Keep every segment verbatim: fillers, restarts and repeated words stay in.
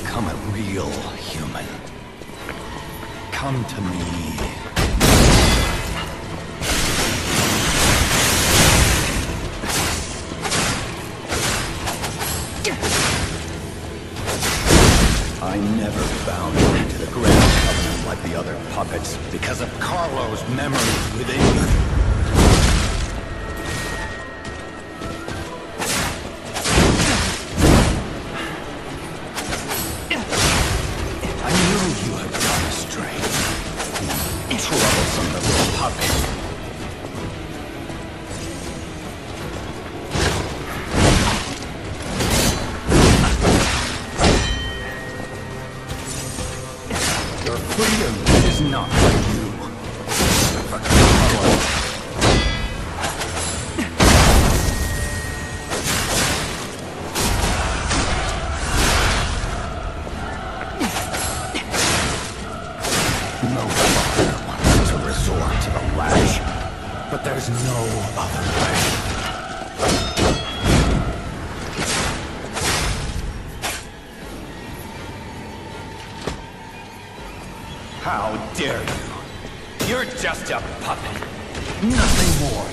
become a real human. Come to me. I never bound to the Grand Covenant like the other puppets because of Carlo's memories within you. I knew you had gone astray. Troublesome little puppet. Your freedom is not for you, for Carlo. No father wants to resort to the lash, but there's no other way. How dare you? You're just a puppet. Nothing more.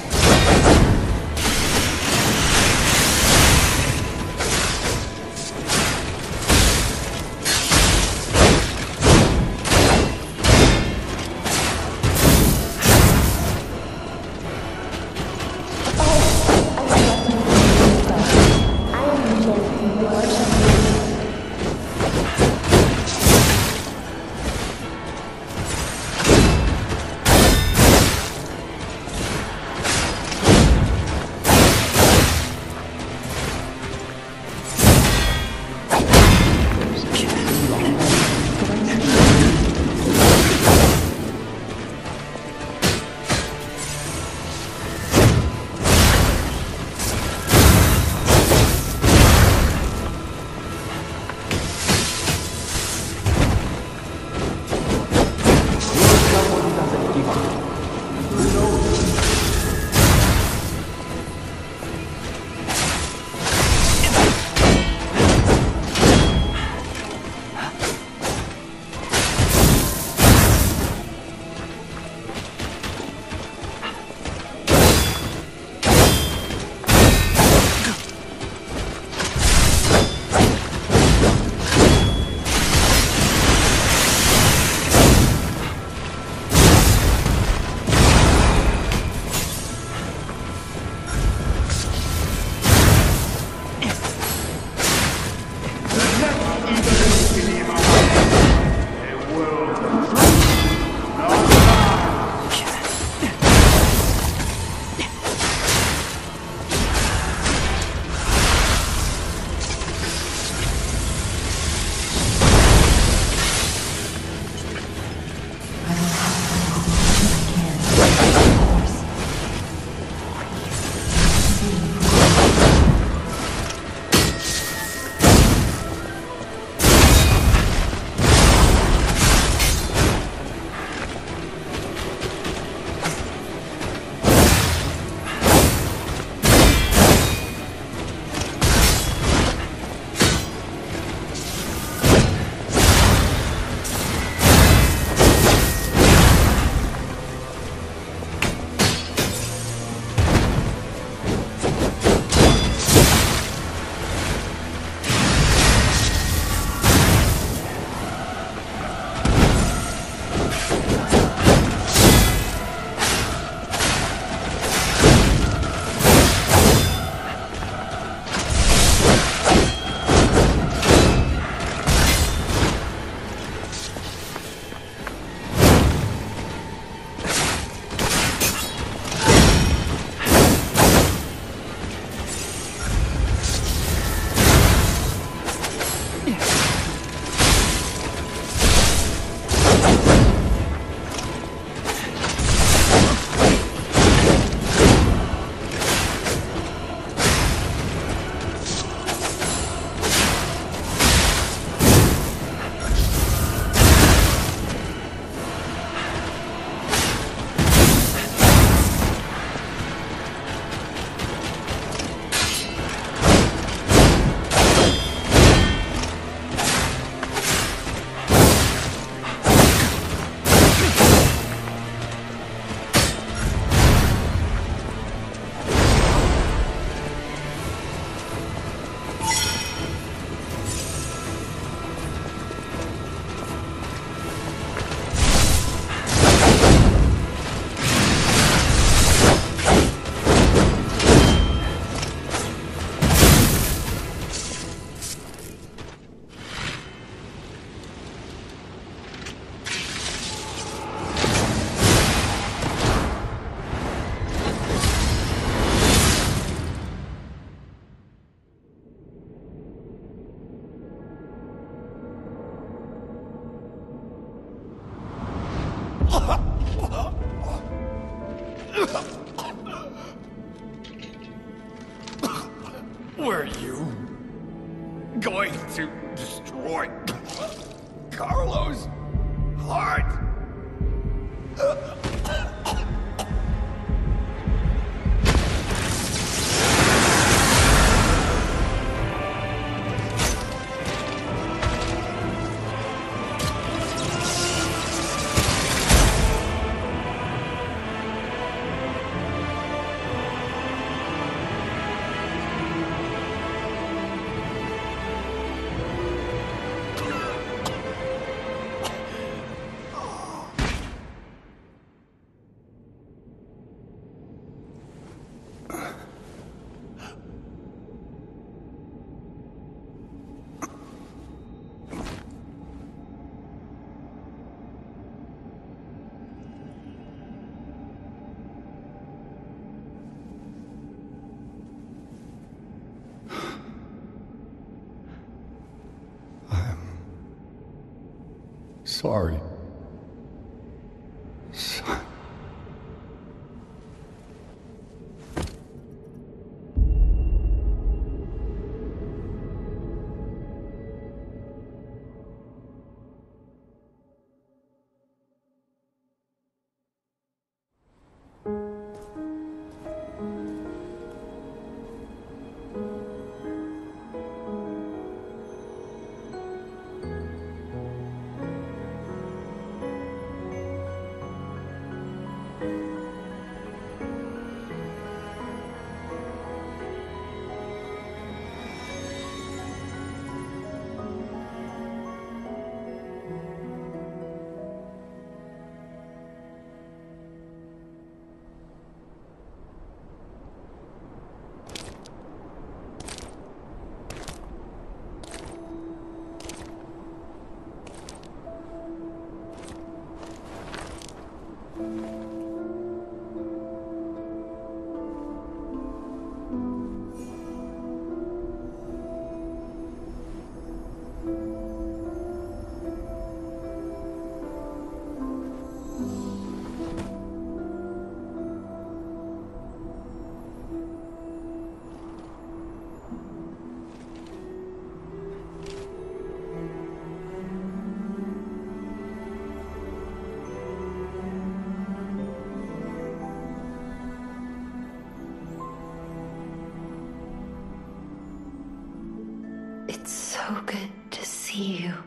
Were you going to destroy Carlos' heart? Sorry. So It's so good to see you.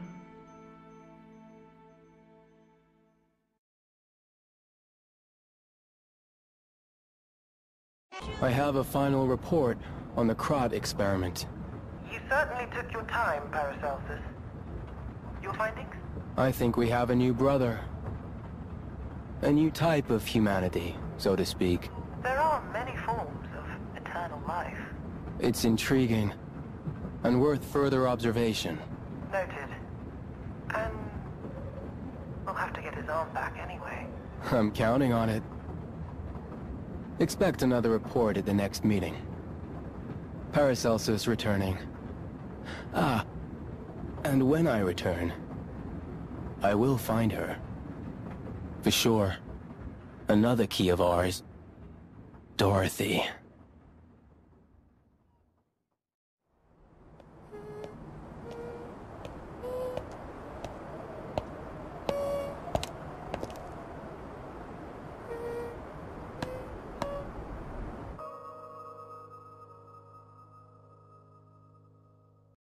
I have a final report on the Krat experiment. You certainly took your time, Paracelsus. Your findings? I think we have a new brother. A new type of humanity, so to speak. There are many forms of eternal life. It's intriguing, and worth further observation. Noted. And we'll have to get his arm back anyway. I'm counting on it. Expect another report at the next meeting. Paracelsus returning. Ah, and when I return, I will find her. For sure. Another key of ours. Dorothy.